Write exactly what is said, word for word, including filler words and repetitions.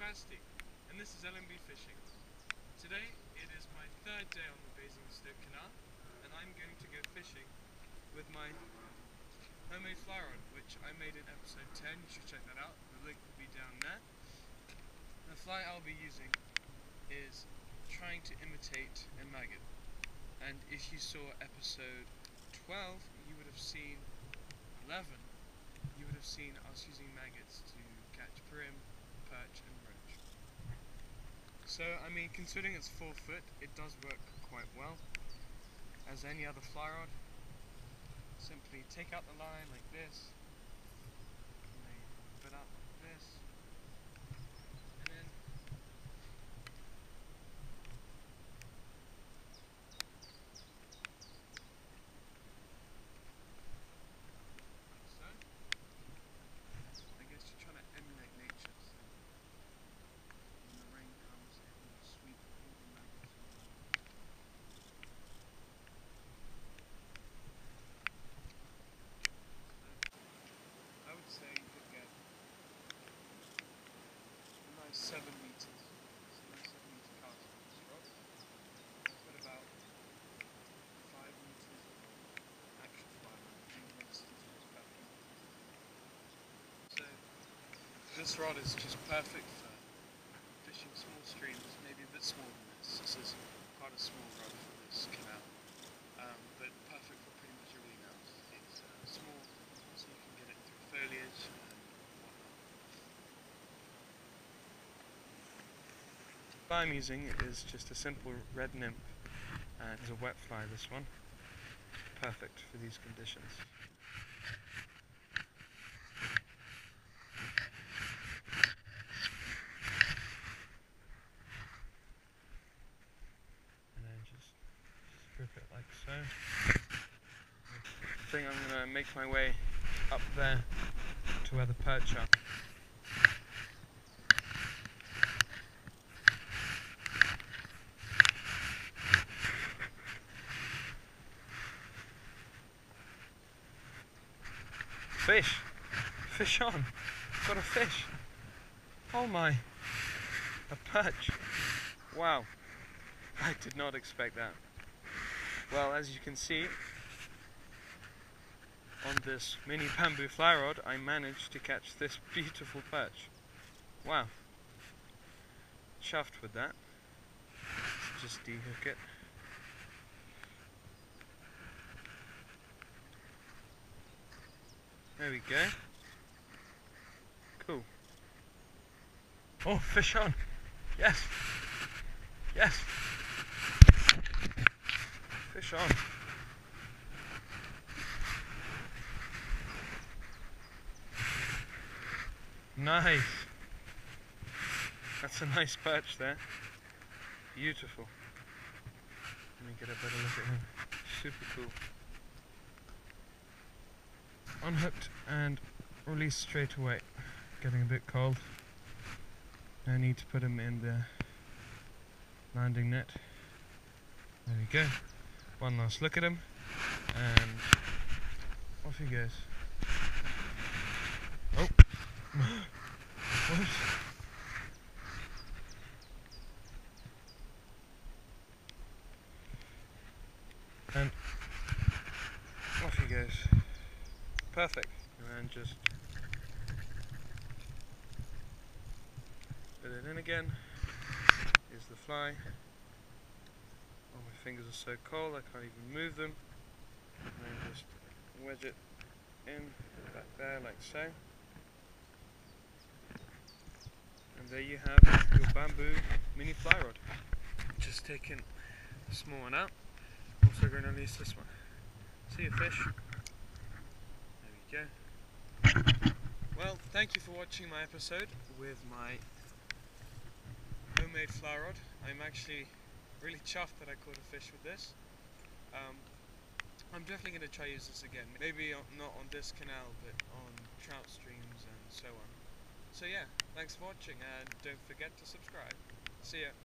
Basti, and this is L M B Fishing. Today it is my third day on the Basingstoke Canal, and I'm going to go fishing with my homemade fly rod, which I made in episode ten. You should check that out. The link will be down there. The fly I'll be using is trying to imitate a maggot, and if you saw episode twelve, you would have seen eleven. You would have seen us using maggots to catch bream, perch and roach. So, I mean, considering it's four foot, it does work quite well. As any other fly rod, simply take out the line like this, and then put out like this, and then like so. I guess you're trying to emulate nature, so when the rain comes, it will sweep all the maggots away. I would say you could get a nice seven meters. It's a nice seven meter cast on this rod. Put about five meters of actual fly line, and the rest is just backing. So this rod is just perfect for fishing small streams, maybe a bit smaller than this. This is quite a small rod for this canal, um, but perfect for pretty much everything else. It's uh, small, so you can get it through foliage and whatnot. The fly I'm using is just a simple red nymph, and it's a wet fly, this one. Perfect for these conditions. And then just strip it like so. I think I'm going to make my way up there to where the perch are. Fish! Fish on! Got a fish! Oh my! A perch! Wow! I did not expect that. Well, as you can see, on this mini bamboo fly rod, I managed to catch this beautiful perch. Wow! Chuffed with that. Let's just dehook it. There we go. Cool. Oh, fish on! Yes! Yes! Fish on! Nice! That's a nice perch there. Beautiful. Let me get a better look at him. Super cool. Unhooked and released straight away. Getting a bit cold. I need to put him in the landing net. There we go. One last look at him, and off he goes. Oh! What? And off he goes. Perfect. And just put it in again. Here's the fly. Oh, my fingers are so cold I can't even move them. And then just wedge it in back there like so. And there you have your bamboo mini fly rod. Just taking a small one out. Also going to release this one. See you, fish. There we go. Well, thank you for watching my episode with my homemade fly rod. I'm actually really chuffed that I caught a fish with this. Um, I'm definitely going to try use this again. Maybe on, not on this canal, but on trout streams and so on. So yeah, thanks for watching, and don't forget to subscribe. See ya.